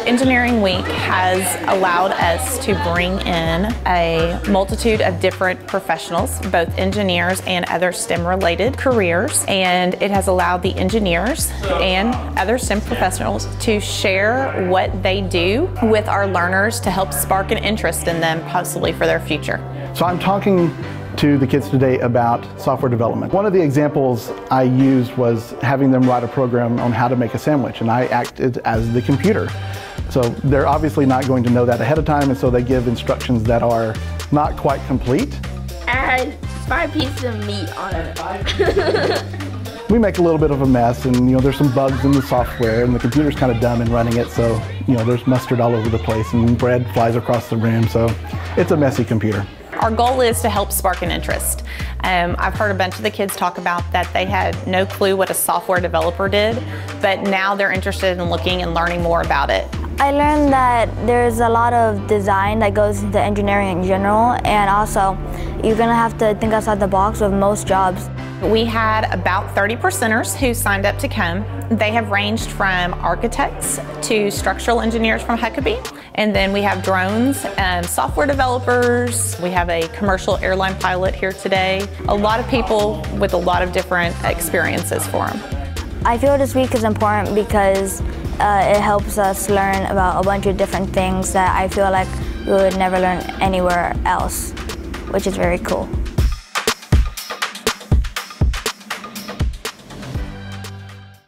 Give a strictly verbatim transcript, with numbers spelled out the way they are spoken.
Engineering Week has allowed us to bring in a multitude of different professionals, both engineers and other STEM-related careers, and it has allowed the engineers and other STEM professionals to share what they do with our learners to help spark an interest in them, possibly for their future. So I'm talking to the kids today about software development. One of the examples I used was having them write a program on how to make a sandwich, and I acted as the computer. So they're obviously not going to know that ahead of time, and so they give instructions that are not quite complete. Add five pieces of meat on it. We make a little bit of a mess, and you know there's some bugs in the software, and the computer's kind of dumb in running it, so you know there's mustard all over the place, and bread flies across the room, so it's a messy computer. Our goal is to help spark an interest. Um, I've heard a bunch of the kids talk about that they had no clue what a software developer did, but now they're interested in looking and learning more about it. I learned that there's a lot of design that goes into engineering in general, and also you're gonna have to think outside the box with most jobs. We had about thirty percenters who signed up to come. They have ranged from architects to structural engineers from Huckabee, and then we have drones, um, software developers, we have a commercial airline pilot here today. A lot of people with a lot of different experiences for them. I feel this week is important because uh, it helps us learn about a bunch of different things that I feel like we would never learn anywhere else, which is very cool.